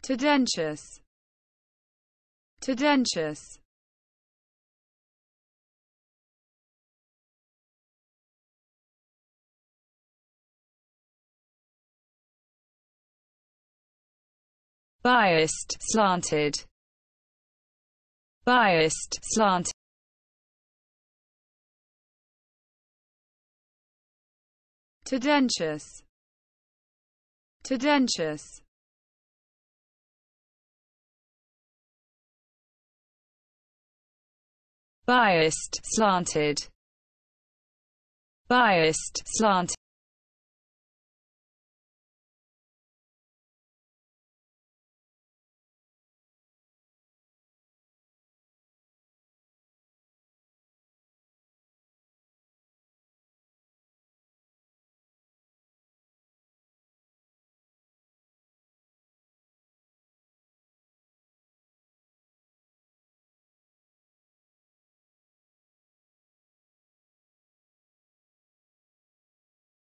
Tedentious. Tedentious. Biased, slanted. Biased, slanted. Tedentious. Tedentious. Biased, slanted. Biased, slanted.